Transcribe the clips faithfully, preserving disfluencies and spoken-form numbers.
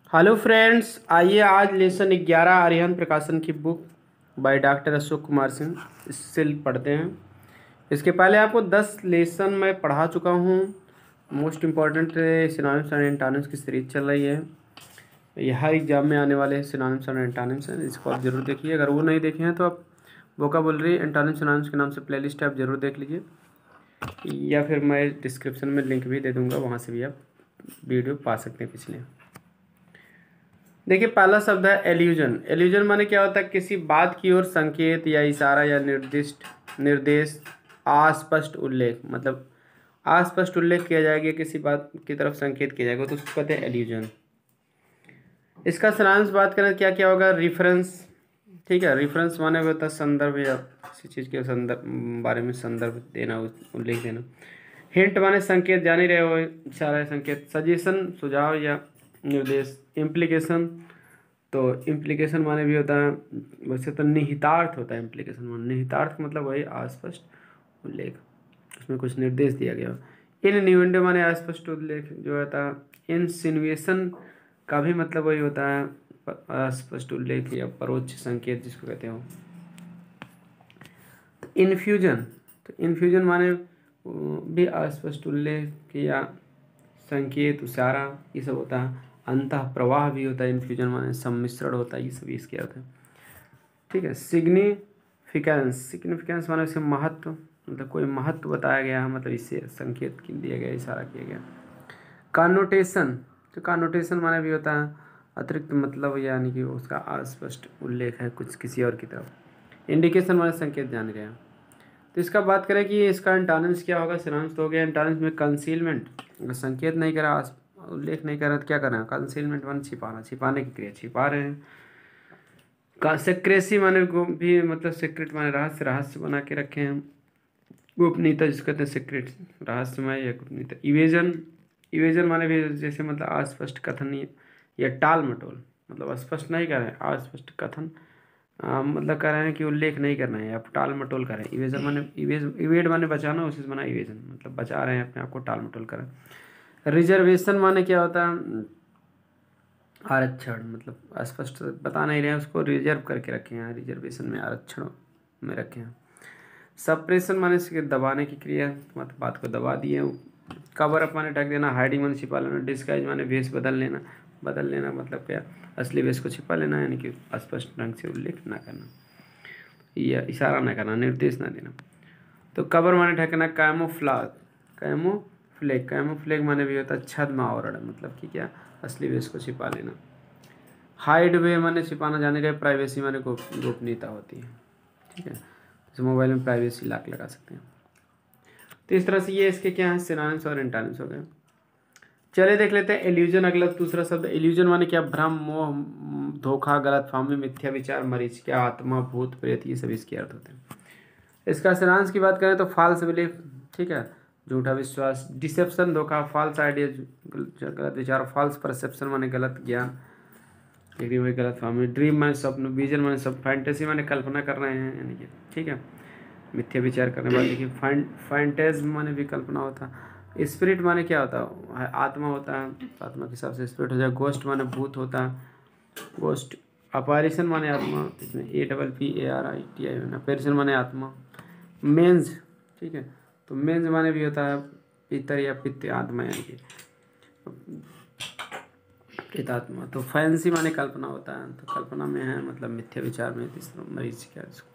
Hello friends, आइए आज lesson ग्यारह अरिहंत प्रकाशन की book by doctor Ashok Kumar Singh इससे पढ़ते हैं। इसके पहले आपको दस लेसन मैं पढ़ा चुका हूँ। Most important synonyms and antonyms की सीरीज चल रही है। ये हर एग्जाम में आने वाले सिनोनिम्स एंड एंटोनिम्स हैं, इसको आप जरूर देखिए। अगर वो नहीं देखे हैं तो आप वोकाबुलरी एंटोनिम्स सिनोनिम्स के नाम से प्लेलिस्ट आप जरूर देख लीजिए, या फिर मैं डिस्क्रिप्शन में लिंक भी दे दूँगा, वहाँ से भी आप वीडियो पा सकते हैं पिछले। देखिए, पहला शब्द है एल्यूजन। एल्यूजन माने क्या होता है? किसी बात की ओर संकेत या इशारा या निर्दिष्ट निर्देश, अस्पष्ट उल्लेख। मतलब अस्पष्ट उल्लेख किया जाएगा, किसी बात की तरफ संकेत किया जाएगा तो उसको कहते हैं एल्यूजन। इसका सारांश बात करें क्या क्या होगा? रेफरेंस। ठीक है, रेफरेंस माने होता है संदर्भ या किसी चीज़ के संदर्भ बारे में संदर्भ देना, उल्लेख देना। हिंट माने संकेत, जान ही रहे हो, इशारा या संकेत। सजेशन, सुझाव या निर्देश। इम्प्लीकेशन, तो इम्प्लीकेशन माने भी होता है, वैसे तो निहितार्थ होता है इम्प्लीकेशन माने। निहितार्थ मतलब वही अस्पष्ट उल्लेख, उसमें कुछ निर्देश दिया गया। इन न्यूएंडो माने अस्पष्ट उल्लेख जो होता है। इंसिनुएशन का भी मतलब वही होता है, अस्पष्ट उल्लेख या परोक्ष संकेत जिसको कहते हो। इन्फ्यूजन, तो इन्फ्यूजन माने भी अस्पष्ट उल्लेख या संकेत, इशारा, ये सब होता है। अंतः प्रवाह भी होता है इन्फ्यूजन माने, सम्मिश्रण होता है, ये सभी इसके अर्थ है। ठीक है। सिग्निफिकेंस, सिग्निफिकेंस माने उसे महत्व, मतलब कोई महत्व बताया गया है, मतलब इससे संकेत दिया गया, इशारा किया गया। कॉनोटेशन, तो कॉनोटेशन माने भी होता है अतिरिक्त मतलब, यानी कि उसका अस्पष्ट उल्लेख है कुछ किसी और की तरफ। इंडिकेशन माने संकेत, जान गया। तो इसका बात करें कि इसका एंटोनिम्स क्या होगा? सिनोनिम्स तो हो गया। एंटोनिम्स में कंसीलमेंट, अगर संकेत नहीं करा, उल्लेख नहीं करा तो क्या करना है? कंसीलमेंट माने छिपाना, छिपाने की क्रिया, छिपा रहे हैं। का सेक्रेसी माने भी, मतलब सीक्रेट माने रहस्य, रहस्य बना के रखे हैं। गोपनीयता जिसको कहते हैं सीक्रेट, रहस्यमय या गोपनीयता। इवेजन, इवेजन माने भी जैसे मतलब अस्पष्ट कथन या टाल मटोल, मतलब स्पष्ट नहीं कर रहे हैं, अस्पष्ट कथन आ, मतलब कर रहे हैं कि उल्लेख नहीं करना है, आप टाल मटोल कर रहे हैं। इवेजन माने इवेज इवेड माने बचाना, उसी से बना इवेजन, मतलब बचा रहे हैं अपने आप को, टाल मटोल कर रहे हैं। रिजर्वेशन माने क्या होता है? आरक्षण, मतलब स्पष्ट बता नहीं रहे हैं, उसको रिजर्व करके रखे हैं, रिजर्वेशन में, आरक्षण में रखे हैं। सप्रेशन माने से दबाने की क्रिया, मतलब बात को दबा दिए। कवर अप माने ढक देना। हाइडिंग माने छिपा लेना। डिस्गाइज माने वेश बदल लेना, बदल लेना मतलब क्या? असली वेश को छिपा लेना, यानी कि स्पष्ट ढंग से उल्लेख ना करना या इशारा ना करना, निर्देश ना देना। तो कवर माने ढकना। कैमोफ्लाग, कैमोफ्लेग, कैमोफ्लेग माने भी होता है छद्म आवरण, मतलब कि क्या? असली वेश को छिपा लेना। हाइड वे माने छिपाना, जाने रहे। प्राइवेसी माने गोप गोपनीयता होती है। ठीक है, जैसे मोबाइल में प्राइवेसी लॉक लगा सकते हैं। तो इस तरह से ये इसके क्या है? सिनोनिम्स और एंटोनिम्स हो गए। चलिए देख लेते हैं एल्यूजन। अगला दूसरा शब्द एल्यूजन माने क्या? भ्रम, मोह, धोखा, गलतफहमी, मिथ्या विचार, मरीच, क्या आत्मा, भूत, प्रेत, ये सभी इसके अर्थ होते हैं। इसका सारांश की बात करें तो फॉल्स बिलीफ, ठीक है, झूठा विश्वास। डिसेप्शन, धोखा। फॉल्स आइडिया, गलत विचार। फॉल्स परसेप्शन माने गलत ज्ञान, लेकिन वही गलत फहमी। ड्रीम माने स्वप्न। विजन माने सब। फैंटेसी माने कल्पना कर रहे हैं, यानी कि ठीक है, मिथ्या विचार करने वाले की। फैंटेज माने भी कल्पना होता है। स्पिरिट माने क्या होता है? आत्मा होता है, आत्मा के हिसाब से स्पिरिट हो जाए। गोस्ट माने भूत होता है, गोस्ट। अपैरिशन माने आत्मा, इसमें A double P A R I T I होना। अपैरिशन माने आत्मा। मेंस, ठीक है, तो मेंस माने भी होता है पितर या पित्त आत्मा, यानी कि प्रेतात्मा। तो फैंसी माने कल्पना होता है, तो कल्पना में है, मतलब मिथ्या विचार में, मरीज क्या इसको।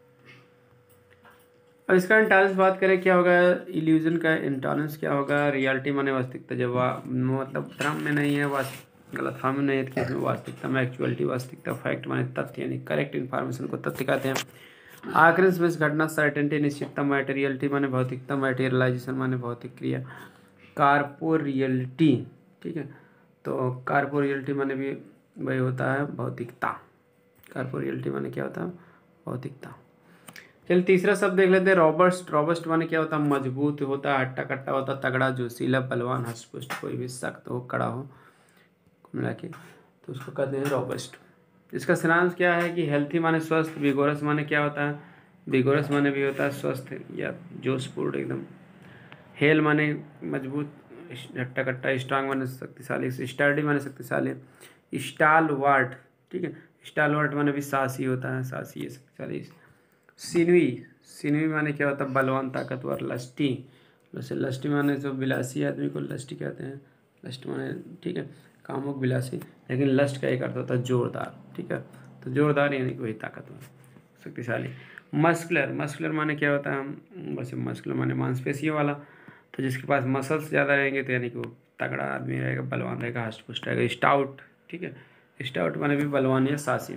अब इसका एंटोनिम्स बात करें क्या होगा? इल्यूजन का एंटोनिम्स क्या होगा? रियलिटी माने वास्तविकता, जब मतलब भ्रम में नहीं है, वास्तव गलतफहमी नहीं है, तो इसमें वास्तविकता में एक्चुअलिटी, वास्तविकता। फैक्ट माने तथ्य, यानी करेक्ट इन्फॉर्मेशन को तथ्य कहते हैं। आकर्ष में घटना, सर्टेनिटी, निश्चितता। मटेरियलिटी माने भौतिकता, मटेरियलाइजेशन माने भौतिक क्रिया। कार्पोरियलिटी, ठीक है, तो कार्पोरियलिटी माने भी वही होता है भौतिकता। कार्पोरियलिटी माने क्या होता है? भौतिकता। चलिए तीसरा शब्द देख लेते हैं, रॉबस्ट। रॉबस्ट माने क्या होता है? मजबूत होता है, हट्टा कट्टा होता है, तगड़ा, जोशीला, बलवान, हष्टपुष्ट, कोई भी सख्त हो, कड़ा हो, मिला के, तो उसको कहते हैं रॉबस्ट। इसका सारांश क्या है कि हेल्थी माने स्वस्थ। विगोरस माने क्या होता है? विगोरस माने भी होता है स्वस्थ या जोशपूर्ण एकदम। हेल माने मजबूत, हट्टा कट्टा। स्ट्रांग माने शक्तिशाली, स्टर्डी माने शक्तिशाली। स्टालवार्ट, ठीक है, स्टालवार्ट माने भी साहसी होता है, साहसी ये सब। चलिए सिनवी, सिनवी माने क्या होता है, बलवान, ताकतवर। लस्टी, वैसे लस्टी माने जो विलासी आदमी को लस्टी कहते हैं, लस्ट माने ठीक है कामुक विलासी, लेकिन लस्ट का एक अर्थ होता है जोरदार, ठीक है, तो जोरदार यानी कि वही ताकतवर, शक्तिशाली। मस्कुलर, मस्कुलर माने क्या होता है, वैसे मस्कुलर माने मांसपेशियों वाला, तो जिसके पास मसल्स ज़्यादा रहेंगे तो यानी कि वो तगड़ा आदमी रहेगा, बलवान रहेगा, हष्ट पुष्ट रहेगा। स्टाउट, ठीक है, स्टाउट माने भी बलवान या साहसी।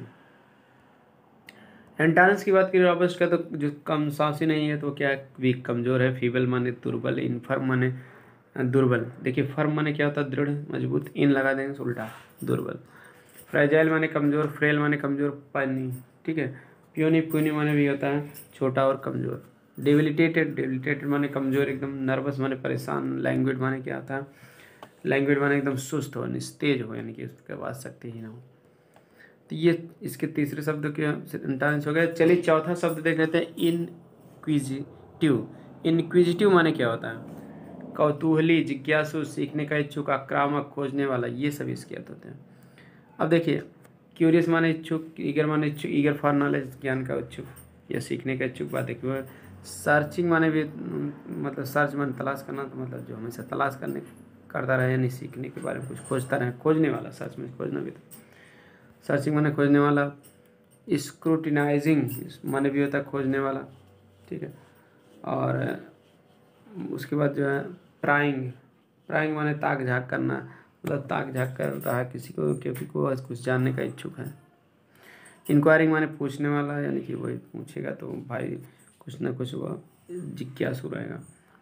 एंटानस की बात करें रॉबस्ट का, तो जो कम साहसी नहीं है तो क्या है, वीक, कमजोर है। फीबल माने दुर्बल, इनफर्म माने दुर्बल। देखिए फर्म माने क्या होता है, दृढ़, मजबूत, इन लगा देंगे तो उल्टा दुर्बल। फ्रेजाइल माने कमजोर, फ्रेल माने कमजोर, पानी, ठीक है। प्यूनी, प्यूनी माने भी होता है छोटा और कमजोर। डेबिलिटेटेड, डेबिलिटेटेड माने कमजोर एकदम। नर्वस माने परेशान। लैंग्वेज माने क्या होता है, लैंग्वेज माने एकदम सुस्त हो, निस्तेज हो, यानी कि उसके पास शक्ति ही ना हो। तो ये इसके तीसरे शब्द के इंटर्न्स हो गए। चलिए चौथा शब्द देख लेते हैं, इनक्विजिटिव। इनक्विजिटिव माने क्या होता है, कौतूहली, जिज्ञासु, सीखने का इच्छुक, आक्रामक, खोजने वाला, ये सभी इसके अर्थ होते हैं। अब देखिए क्यूरियस माने इच्छुक, ईगर माने इच्छुक, ईगर फॉर नॉलेज, ज्ञान का इच्छुक या सीखने का इच्छुक। बात देखिए सर्चिंग माने भी मतलब सर्च माने तलाश करना, तो मतलब जो हमेशा तलाश करने करता रहे, यानी सीखने के बारे में कुछ खोजता रहे, खोजने वाला, सर्च में खोजना भी था। सर्चिंग माने खोजने वाला। स्क्रूटिनाइजिंग माने भी होता है खोजने वाला, ठीक है। और उसके बाद जो है प्राइंग, प्राइंग माने ताक झाक करना, मतलब ताक झाक कर रहा है किसी को, क्योंकि को कुछ जानने का इच्छुक है। इंक्वायरिंग माने पूछने वाला, यानी कि वही पूछेगा तो भाई कुछ ना कुछ वह जिज्ञासु रहेगा,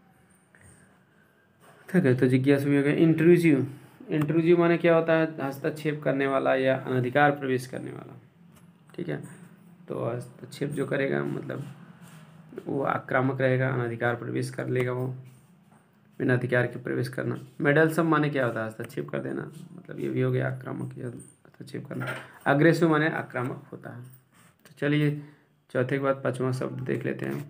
ठीक है, तो जिज्ञासु भी हो गया। इंट्रूजिव, इंट्रूजिव माने क्या होता है, हस्तक्षेप करने वाला या अनधिकार प्रवेश करने वाला, ठीक है, तो हस्तक्षेप जो करेगा मतलब वो आक्रामक रहेगा, अनधिकार प्रवेश कर लेगा, वो बिना अधिकार के प्रवेश करना। मेडलसम माने क्या होता है, हस्तक्षेप कर देना, मतलब ये भी हो गया आक्रामक या हस्तक्षेप करना। अग्रेसिव माने आक्रामक होता है। तो चलिए चौथे के बाद पाँचवा शब्द देख लेते हैं।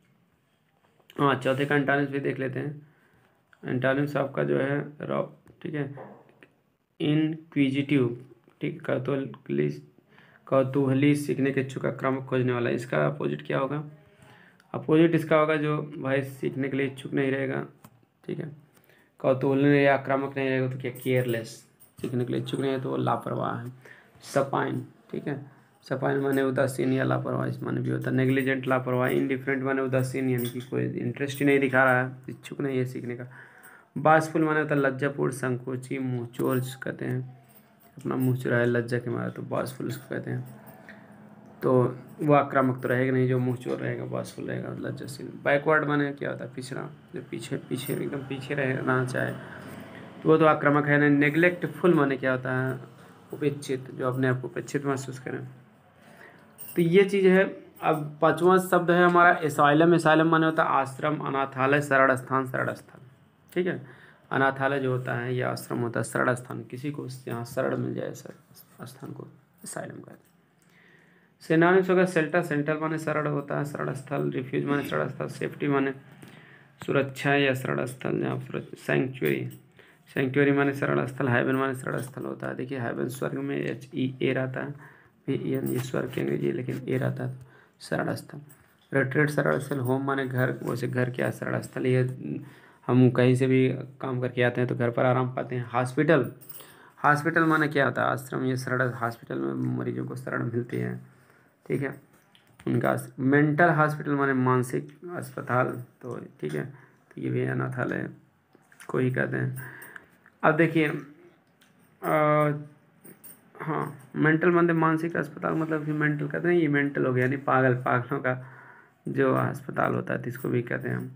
हाँ चौथे का एंटानिम्स भी देख लेते हैं। एंटानिम्स आपका जो है रॉ, ठीक है, इनक्विजिटिव, ठीक, कौतूहली, कौतूहली, सीखने के इच्छुक, आक्रामक, खोजने वाला। इसका अपोजिट क्या होगा, अपोजिट इसका होगा जो भाई सीखने के लिए इच्छुक नहीं रहेगा, ठीक है, कौतूहली या आक्रामक नहीं रहेगा तो क्या, केयरलेस, सीखने के लिए इच्छुक नहीं है तो वो लापरवाह है। सपाइन, ठीक है, सपाइन माने उदासीन या लापरवाह, इस माने भी होता है। नेग्लिजेंट, लापरवाह। इनडिफरेंट माने उदासीन, यानी कि कोई इंटरेस्ट ही नहीं दिखा रहा है, इच्छुक नहीं है सीखने का। बासफुल माने होता है लज्जापूर्ण, संकोची, मुँह चोर कहते हैं, अपना मुँह चुराया लज्जा के मारे, तो बासफुल उसको कहते हैं। तो वो आक्रामक तो रहेगा नहीं, जो मुँह चोर रहेगा बासफुल रहेगा, लज्जाशील। बैकवर्ड माने क्या होता है, पिछड़ा, जो पीछे पीछे एकदम पीछे रहना चाहे तो वो तो आक्रामक है नहीं। नेग्लेक्टफुल माने क्या होता है, उपेक्षित, जो अपने आप को उपेक्षित महसूस करें। तो ये चीज़ है। अब पांचवा शब्द है हमारा एसाइलम। एसाइलम माने होता है आश्रम, अनाथालय, शरण स्थान, शरण स्थल, ठीक है। अनाथालय जो होता है यह आश्रम होता है, शरण स्थान किसी को यहाँ शरण मिल जाए, सर स्थान को एसाइलम कहते हैं। सिनोनिम्स होगा शेल्टर, सेंटर माने शरण होता है, शरण स्थल। रिफ्यूज माने शरण स्थल। सेफ्टी माने सुरक्षा या शरण स्थल जहाँ सुरक्षा। सैंक्चुअरी, सैंक्चुअरी माने शरण स्थल। हेवन माने शरण स्थल होता है। देखिए हेवन स्वर्ग में एच ई ए रहता है, भी एन ये स्वर्ग के अंग्रेजी, लेकिन ए रहता है शरण स्थल। रिट्रीट शरण स्थल। होम माने घर, वैसे घर क्या शरण स्थल, ये हम कहीं से भी काम करके आते हैं तो घर पर आराम पाते हैं। हॉस्पिटल, हॉस्पिटल माने क्या होता है, आश्रम, ये शरण, हॉस्पिटल में मरीजों को शरण मिलती है, ठीक है, उनका। मेंटल हॉस्पिटल माने मानसिक अस्पताल, तो ठीक है, तो ये भी अनाथालय को ही कहते हैं। अब देखिए हाँ, मेंटल माने मानसिक अस्पताल, मतलब कि मेंटल कहते हैं, ये मेंटल हो गया, यानी पागल, पागलों का जो अस्पताल होता है इसको भी कहते हैं हम।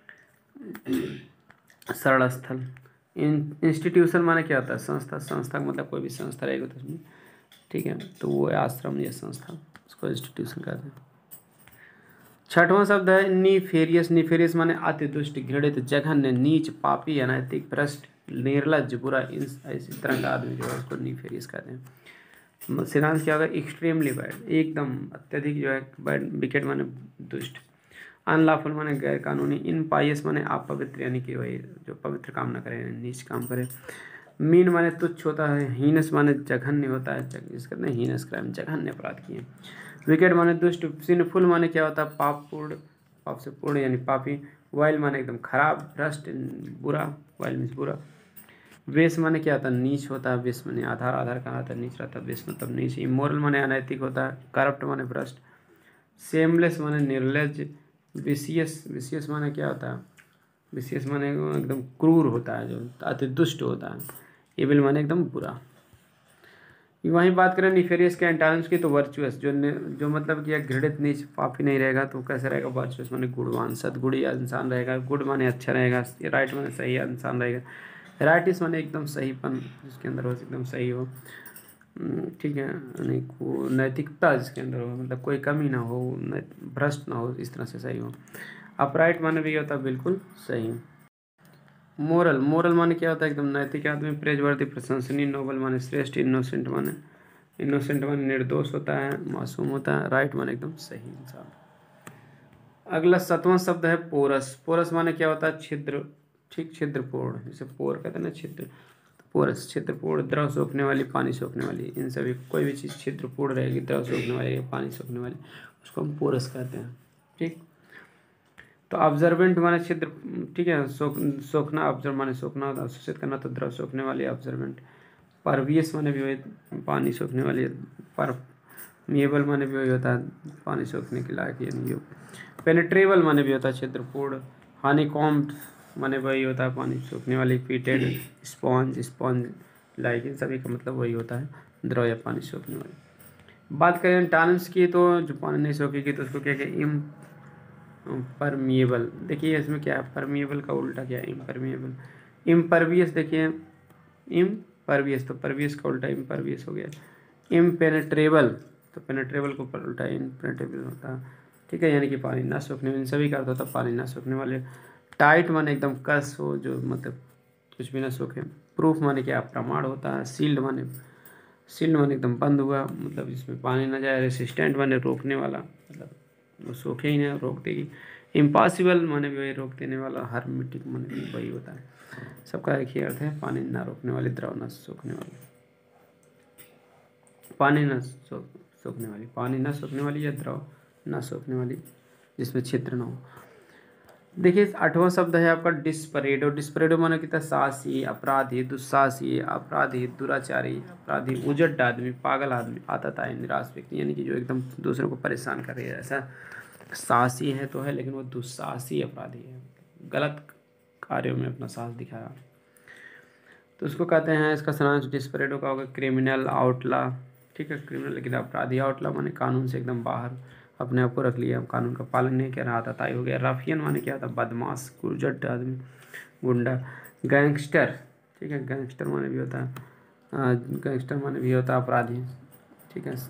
शरण स्थल। इंस्टीट्यूशन माने क्या होता है, संस्था, संस्था मतलब कोई भी संस्था रहेगी तो उसमें, ठीक है, तो वो आश्रम या संस्था, उसको इंस्टीट्यूशन कहते हैं। छठवां शब्द है नीफेरियस। नीफेरियस माने अति दुष्ट, घृणित, जघन्य, नीच, पापी, अनैतिक, भ्रष्ट, निर्लज्ज, बुरा, इस तरह का आदमी जो है उसको नीफेरियस कहते हैं। सिद्धांत क्या होगा, एक्सट्रीमली बैड, एकदम अत्यधिक जो है बैड। विकेट माने दुष्ट। अनलॉफुल माने गैर कानूनी। इनपाइयस माने अपवित्र, यानी कि वही जो पवित्र काम ना करे, नीच काम करे। मीन माने तुच्छ होता है। हीनस माने जघन्य होता है, जिसका नहीं हीनस क्राइम, जघन्य अपराध किए। विकेट माने दुष्ट। सिनफुल माने क्या होता है, पापपूर्ण, पाप से पूर्ण यानी पापी। वाइल माने एकदम खराब, भ्रष्ट, बुरा। वाइल मीन्स बुरा। वेश माने क्या होता है, नीच होता है। वेश माने आधार, आधार कहाँ आता है, नीच रहता है। वेश मतलब नीच। इमोरल माने अनैतिक होता है। करप्ट माने भ्रष्ट। सेमलेस माने निर्लज। विशियस, विशियस माने क्या होता है, विशियस माने एकदम क्रूर होता है, जो अति दुष्ट होता है। एविल माने एकदम बुरा। वहीं बात करें निफेरियस के एंटानिम्स की, तो वर्चुअस, जो जो मतलब कि घृणित नीच पापी नहीं रहेगा तो कैसे रहेगा, वर्चुअस माने गुणवान, सद्गुणी इंसान रहेगा। गुड माने अच्छा रहेगा, राइट माने सही इंसान रहेगा। राइटिस माने एकदम सहीपन, जिसके अंदर हो एकदम सही हो, ठीक है, यानी को नैतिकता जिसके अंदर हो, मतलब कोई कमी ना हो, भ्रष्ट ना हो, इस तरह से सही हो। अपराइट माने भी होता है बिल्कुल सही। मोरल, मोरल माने क्या होता है, एकदम नैतिक आदमी, प्रेजवर्दी प्रशंसनीय। नोबल माने श्रेष्ठ। इनोसेंट माने, इनोसेंट माने निर्दोष होता है, मासूम होता है। राइट माने एकदम सही इंसान। अगला सातवां शब्द है पोरस। पोरस माने क्या होता है, छिद्र, ठीक, छिद्रपूर्ण, जैसे पोर कहते हैं ना, छिद्र। पोरस छिद्रपूर्ण, द्रव सोखने वाली, पानी सोखने वाली। इन सभी कोई भी चीज़ छिद्रपूर्ण रहेगी, द्रव सोखने वाली, पानी सोखने वाली, उसको हम पोरस कहते हैं, ठीक। तो ऑब्जर्वेंट माने छिद्र, ठीक है, सोख सोखना, ऑब्जर्व माने सोखना होता है, सूचित करना, तो द्रव सोखने वाली ऑब्जर्वेंट। परवियस माने भी वही पानी सोखने वाली। परमिएबल माने भी वही होता है, पानी सोखने के लायक यानी योग्य। पेनिट्रेबल माने भी होता है छिद्रपूर्ण। हनीकॉम्ब माने वही होता है, पानी सोखने वाली। पीटेड, स्पॉन्ज, स्पॉन्ज लाइक, इन सभी का मतलब वही होता है, द्रव या पानी सोखने वाली। बात करें एंटोनिम्स की, तो जो पानी नहीं सोखेगी तो उसको क्या कहते हैं, इम परमिएबल। देखिए इसमें क्या है, परमिएबल का उल्टा क्या है, इम्परमिएबल। इम्परवियस, देखिए इम्परवियस, तो परवियस का उल्टा इम्परवियस हो गया। इम्पेनेट्रेबल, तो पेनेट्रेबल को उल्टा इम्पेनेट्रेबल होता है, ठीक है, यानी कि पानी ना सूखने में, इन सभी का अर्थ होता है पानी ना सूखने वाले। टाइट माने एकदम कस हो, जो मतलब कुछ भी ना सूखे। प्रूफ माने क्या, प्रमाण होता है। सील्ड माने, सील्ड माने एकदम बंद हुआ, मतलब इसमें पानी ना जाए। रेसिस्टेंट माने रोकने वाला, मतलब वो सूखे ही नहीं, रोक देगी। इम्पॉसिबल माने भी वही रोक देने वाला। हर्मिटिक माने भी वही होता है। सबका एक ही अर्थ है, पानी ना रोकने वाली, द्रव ना सूखने वाली। पानी ना सूखने वाली, पानी ना सूखने वाली या द्रव ना सूखने वाली, जिसमें छिद्र ना हो। देखिए आठवां शब्द है आपका डिस्परेडो। डिस्परेडो माने कितना, साहसी, अपराधी, दुस्साहसी, अपराधी, दुराचारी, अपराधी, उजट आदमी, पागल आदमी, आतताई, निराश व्यक्ति, यानी कि जो एकदम दूसरों को परेशान कर रही है। ऐसा साहसी है तो है, लेकिन वो दुस्साहसी अपराधी है, गलत कार्यों में अपना साहस दिखाया, तो उसको कहते हैं, इसका सारांश डिस्परेडो का होगा क्रिमिनल, आउटला, ठीक है, क्रिमिनल लेकिन अपराधी। आउटला माने कानून से एकदम बाहर, अपने आप को रख लिया, कानून का पालन नहीं कर रहा, आतताई हो गया। रफियन माने क्या था, बदमाश, कुजट आदमी, गुंडा। गैंगस्टर, ठीक है, गैंगस्टर माने भी होता है, गैंगस्टर माने भी होता है अपराधी, ठीक है,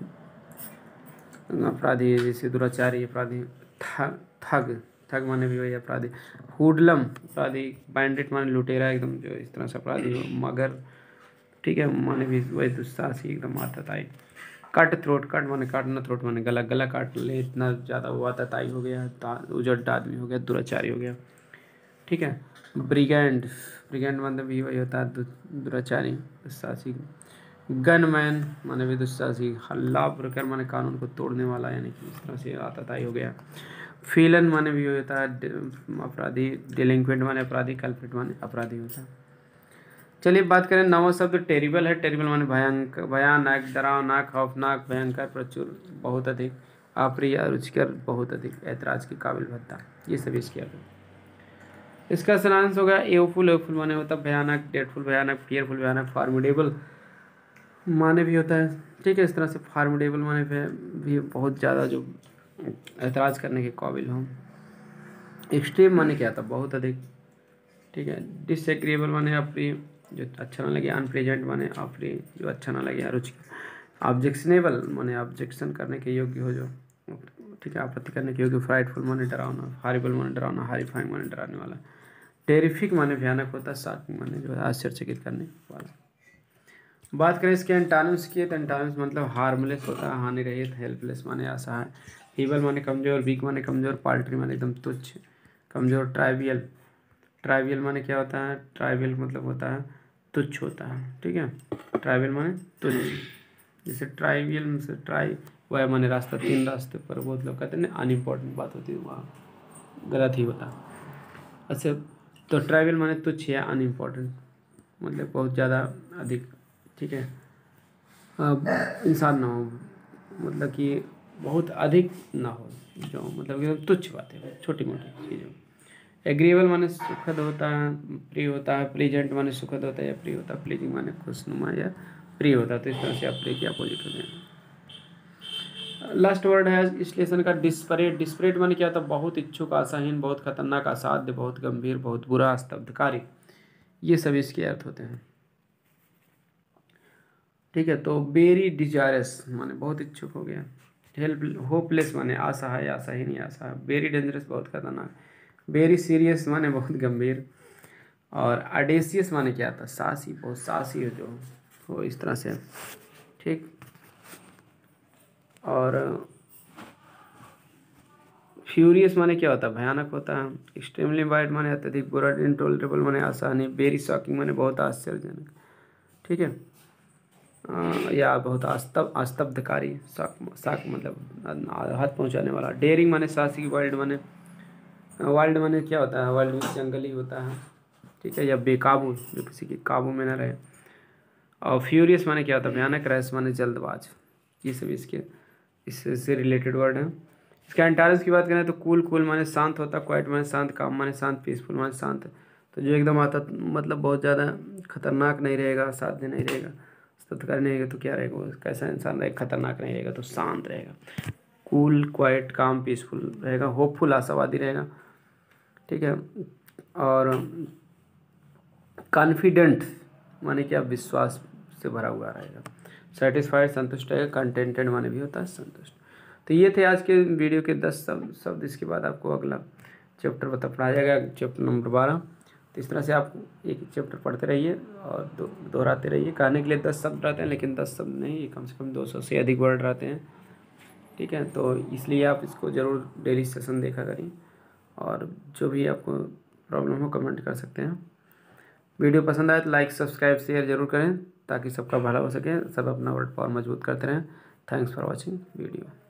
अपराधी जैसे दुराचारी अपराधी। ठग, ठग ठग माने भी वही अपराधी। हुडलम अपराधी। बैंडिट माने लुटेरा, एकदम जो इस तरह से अपराधी हो। मगर, ठीक है, माने भी वही दुस्साहसी, एकदम आतताई। कट थ्रोट, कट माने काटना, थ्रोट माने गला, गला काट ले, इतना ज़्यादा हुआ, आतताई हो गया, उजट आदमी हो गया, दुराचारी हो गया, ठीक है। ब्रिगेंड, ब्रिगेंड मतलब भी वही होता है, दुराचारी, दुस्साहसी। गनमैन माने भी दुस्साहसी। हल्ला ब्रेकर माने कानून को तोड़ने वाला, यानी कि इस तरह से आतताई हो गया। फीलन माने भी होता है अपराधी। डिलिंक्वेंट माने अपराधी। कल्प्रिट माने अपराधी होता है। चलिए बात करें नवा शब्द टेरिबल है। टेरिबल माने भयंकर, भयानक, डरावना, खौफनाक, भयंकर, प्रचुर, बहुत अधिक, अप्रिय, रुचिकर, बहुत अधिक, ऐतराज के काबिल, भद्दा, ये सभी इसके अर्थ। इसका सारांश होगा एवफुल। एवफुल माने होता है भयानक, डेडफुल भयानक, फियरफुल भयानक, फार्मिडेबल माने भी होता है, ठीक है, इस तरह से। फार्मिडेबल माने भी बहुत ज़्यादा, जो ऐतराज़ करने के काबिल हो। एक्सट्रीम माने क्या था, बहुत अधिक, ठीक है। डिसएग्रीएबल माने अप्रिय, जो अच्छा ना लगे। अनप्लेजेंट माने अप्रिय, जो अच्छा ना लगे, अरुचिकर। ऑब्जेक्शनेबल माने ऑब्जेक्शन करने के योग्य हो, जो, ठीक है, आपत्ति करने के योग्य। फ्राइटफुल माने डरावना। हॉरिबल माने डरावना। हॉरिफाइंग माने डराने वाला। टेरिफिक माने भयानक होता है। शॉकिंग माने जो है आश्चर्यचकित करने वाला। बात करें इसके एंटानिम्स की, तो एंटानिम्स मतलब हार्मलेस होता है, हानि रहित। हेल्पलेस माने असहाय। फीबल माने कमजोर। वीक माने कमजोर। पाल्ट्री माने एकदम तुच्छ, कमजोर। ट्राइवियल, ट्राइवियल माने क्या होता है, ट्राइवियल मतलब होता है तुच्छ होता है। ठीक है, ट्राइवियल माने तुच्छ। जैसे ट्राइवियल से ट्राई वह माने रास्ता, तीन रास्ते पर बहुत लोग कहते हैं ना अनइम्पोर्टेंट बात होती है, वहाँ गलत ही होता। अच्छा, तो ट्राइवियल माने तुच्छ या अनइम्पोर्टेंट, मतलब बहुत ज़्यादा अधिक। ठीक है, अब इंसान ना हो, मतलब कि बहुत अधिक ना हो, जो मतलब कि तुच्छ बातें, छोटी मोटी चीज़ों। एग्रीएबल माने सुखद होता है, प्रिय होता है। प्लीजेंट माने सुखद होता है या प्रिय होता है। प्लीजिंग माने खुशनुमा या प्रिय होता है। तो इस तरह से आप प्रिय के अपोजिट हो जाएंगे। लास्ट वर्ड है इस लेसन का डिस्परेट। डिस्परेट माने क्या होता है? बहुत इच्छुक, आशाहीन, बहुत खतरनाक, असाध्य, बहुत गंभीर, बहुत बुरा, स्तब्धकारी, ये सभी इसके अर्थ होते हैं। ठीक है, तो वेरी डिजायरस माने बहुत इच्छुक हो गया। हेल्प होपलेस माने असहाय, आशाहीन या असहाय। वेरी डेंजरस बहुत खतरनाक। वेरी सीरियस माने बहुत गंभीर। और अडेसियस माने क्या था? साहसी, बहुत साहसी हो जो हो, इस तरह से। ठीक, और फ्यूरियस माने क्या होता है? भयानक होता है। एक्सट्रीमली वाइड माने अत्यधिक बुरा। इनटॉलरेबल माने आसानी। वेरी शॉकिंग माने बहुत आश्चर्यजनक। ठीक है, आ, या बहुत आस्तब आस्तब्धकारी। शॉक शॉक मतलब हाथ पहुंचाने वाला। डेयरिंग माने साहसी। वाइल्ड माने वाइल्ड माने क्या होता है? वाइल्ड में जंगली होता है। ठीक है, या बेकाबू, जो किसी के काबू में ना रहे। और फ्यूरियस माने क्या होता है? भयानक। रैश माने जल्दबाज। ये सब इसके इससे रिलेटेड वर्ड हैं। इसके एंटायरस की बात करें तो कूल, कूल माने शांत होता। क्वाइट माने शांत। काम माने शांत। पीसफुल माने शांत। तो जो एकदम आता मतलब बहुत ज़्यादा खतरनाक नहीं रहेगा, साध्य नहीं रहेगा, सत्कार नहीं रहेगा, तो क्या रहेगा वो? कैसा इंसान रहेगा? खतरनाक नहीं रहेगा तो शांत रहेगा। कूल, क्वाइट, काम, पीसफुल रहेगा। होपफुल, आशावादी रहेगा। ठीक है, और कॉन्फिडेंट माने क्या? विश्वास से भरा हुआ रहेगा। सेटिस्फाइड, संतुष्ट रहेगा। कंटेंटेड माने भी होता है संतुष्ट। तो ये थे आज के वीडियो के दस शब्द शब्द इसके बाद आपको अगला चैप्टर बता पढ़ाया जाएगा, चैप्टर नंबर बारह। तो इस तरह से आप एक चैप्टर पढ़ते रहिए और दो दोहराते रहिए। कहने के लिए दस शब्द रहते हैं, लेकिन दस शब्द नहीं, ये कम से कम दो सौ से अधिक वर्ड रहते हैं। ठीक है, तो इसलिए आप इसको ज़रूर डेली सेशन देखा करें। और जो भी आपको प्रॉब्लम हो कमेंट कर सकते हैं। वीडियो पसंद आए तो लाइक, सब्सक्राइब, शेयर जरूर करें, ताकि सबका भला हो सके, सब अपना वर्ड पावर मजबूत करते रहें। Thanks for watching video.